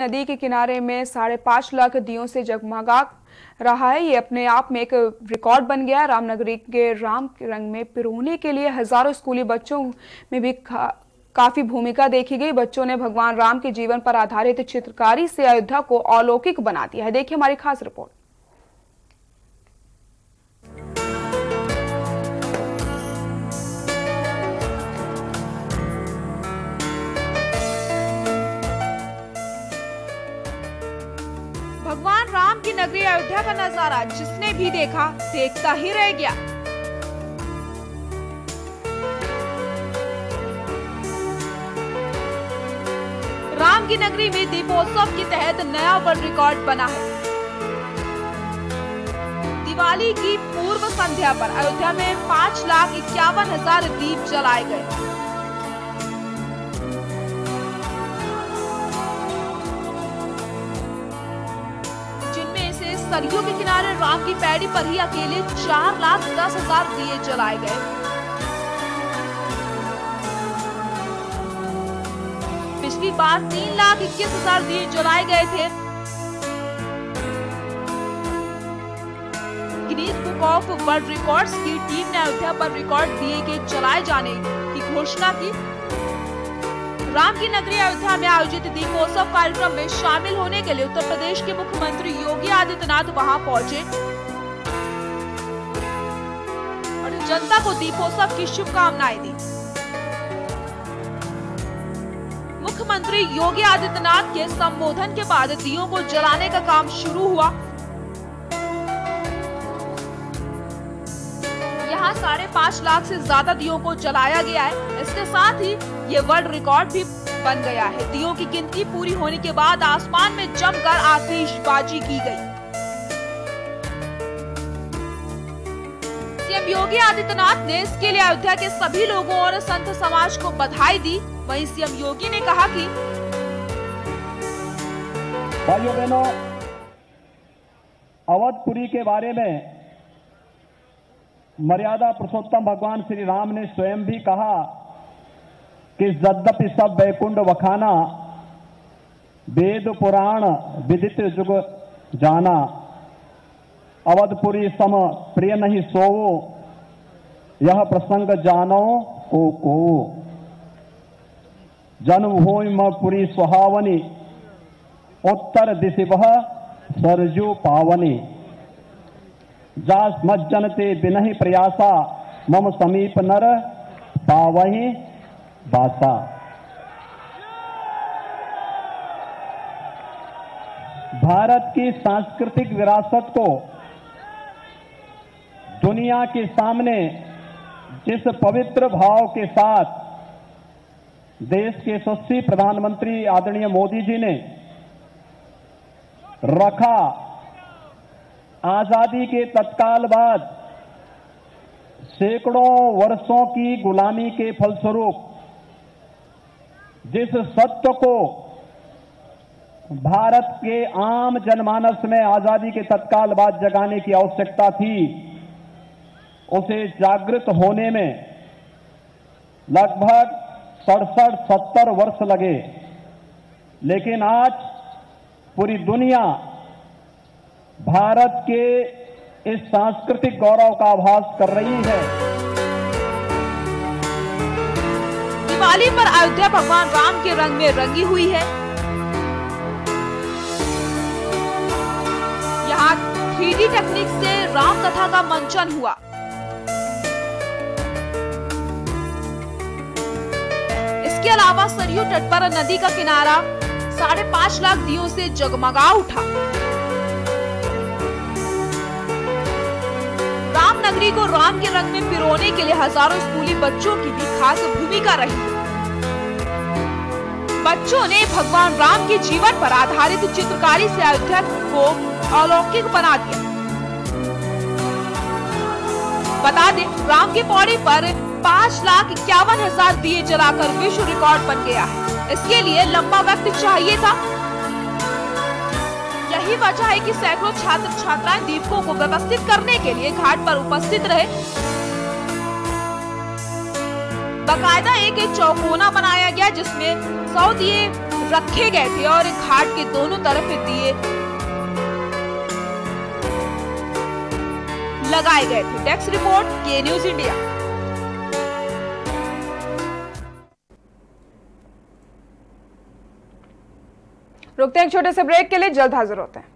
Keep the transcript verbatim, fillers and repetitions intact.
नदी के किनारे में साढ़े पाँच लाख दियों से जगमगा रहा है। ये अपने आप में एक रिकॉर्ड बन गया। रामनगरी के राम रंग में पिरोने के लिए हजारों स्कूली बच्चों में भी काफी भूमिका देखी गई। बच्चों ने भगवान राम के जीवन पर आधारित चित्रकारी से अयोध्या को अलौकिक बना दिया है। देखिए हमारी खास रिपोर्ट। भगवान राम की नगरी अयोध्या का नजारा जिसने भी देखा देखता ही रह गया। राम की नगरी में दीपोत्सव के तहत नया वर्ल्ड रिकॉर्ड बना है। दिवाली की पूर्व संध्या पर अयोध्या में पाँच लाख इक्यावन हजार दीप जलाए गए। सरयू के किनारे राम की पैड़ी पर ही अकेले चार लाख दस हजार दिए जलाए गए। पिछली बार तीन लाख इक्कीस हजार दिए जलाए गए थे। Guinness book of world records की टीम ने अयोध्या पर रिकॉर्ड दिए के जलाए जाने की घोषणा की। राम की नगरी अयोध्या में आयोजित दीपोत्सव कार्यक्रम में शामिल होने के लिए उत्तर प्रदेश के मुख्यमंत्री योगी आदित्यनाथ वहां पहुंचे और जनता को दीपोत्सव की शुभकामनाएं दी। मुख्यमंत्री योगी आदित्यनाथ के संबोधन के बाद दियों को जलाने का काम शुरू हुआ। यहाँ साढ़े पाँच लाख से ज्यादा दियों को जलाया गया है। इसके साथ ही ये वर्ल्ड रिकॉर्ड भी बन गया है। दियों की गिनती पूरी होने के बाद आसमान में जमकर आतिशबाजी की गई। सीएम योगी आदित्यनाथ ने इसके लिए अयोध्या के सभी लोगों और संत समाज को बधाई दी। वहीं सीएम योगी ने कहा कि भाइयों बहनों, अवधपुरी के बारे में मर्यादा पुरुषोत्तम भगवान श्री राम ने स्वयं भी कहा कि यद्यपि सब वैकुंठ वखाना, वेद पुराण विदित जुग जाना, अवधपुरी सम प्रिय नहीं सोवो, यह प्रसंग जानो को को। जन्मभूमि पुरी सुहावनी, उत्तर दिशि वह सरजू पावनी। जास मज्जनते बिनहि प्रयासा, मम समीप नर पावहि बासा। भारत की सांस्कृतिक विरासत को दुनिया के सामने जिस पवित्र भाव के साथ देश के यशस्वी प्रधानमंत्री आदरणीय मोदी जी ने रखा, आजादी के तत्काल बाद सैकड़ों वर्षों की गुलामी के फलस्वरूप जिस सत्य को भारत के आम जनमानस में आजादी के तत्काल बाद जगाने की आवश्यकता थी, उसे जागृत होने में लगभग सड़सठ सत्तर वर्ष लगे। लेकिन आज पूरी दुनिया भारत के इस सांस्कृतिक गौरव का आभास कर रही है। दिवाली पर अयोध्या भगवान राम के रंग में रंगी हुई है। यहाँ थ्री डी टेक्निक से राम कथा का मंचन हुआ। इसके अलावा सरयू तट पर नदी का किनारा साढ़े पांच लाख दियों से जगमगा उठा। राम नगरी को राम के रंग में पिरोने के लिए हजारों स्कूली बच्चों की भी खास भूमिका रही। बच्चों ने भगवान राम के जीवन पर आधारित चित्रकारी से अयोध्या को अलौकिक बना दिया। बता दें, राम की पौड़ी पर पाँच लाख इक्यावन हजार दिए जलाकर विश्व रिकॉर्ड बन गया है। इसके लिए लंबा वक्त चाहिए था। यही वजह है कि सैकड़ों छात्र छात्राएं दीपकों को व्यवस्थित करने के लिए घाट पर उपस्थित रहे। बाकायदा एक चौकोना बनाया गया जिसमें सौ दिए रखे गए थे और घाट के दोनों तरफ दिए लगाए गए थे। Desk report, K news India. रुकते हैं एक छोटे से ब्रेक के लिए, जल्द हाजिर होते हैं।